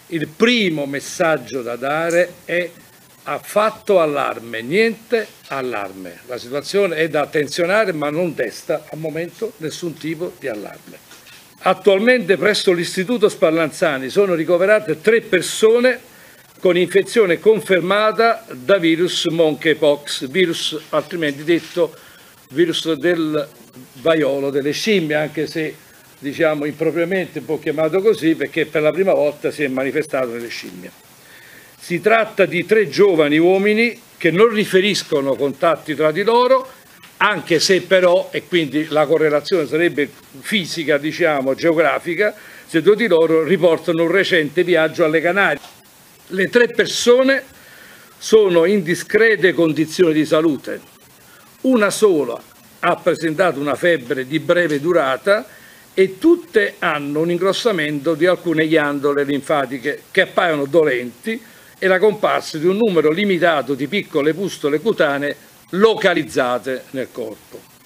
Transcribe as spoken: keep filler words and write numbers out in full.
Il primo messaggio da dare è affatto allarme, niente allarme. La situazione è da attenzionare ma non desta al momento nessun tipo di allarme. Attualmente presso l'Istituto Spallanzani sono ricoverate tre persone con infezione confermata da virus monkeypox, virus altrimenti detto virus del vaiolo delle scimmie, anche se diciamo impropriamente un po' chiamato così perché per la prima volta si è manifestato nelle scimmie. Si tratta di tre giovani uomini che non riferiscono contatti tra di loro, anche se però, e quindi la correlazione sarebbe fisica, diciamo, geografica, se due di loro riportano un recente viaggio alle Canarie. Le tre persone sono in discrete condizioni di salute. Una sola ha presentato una febbre di breve durata e tutte hanno un ingrossamento di alcune ghiandole linfatiche che appaiono dolenti e la comparsa di un numero limitato di piccole pustole cutanee localizzate nel corpo.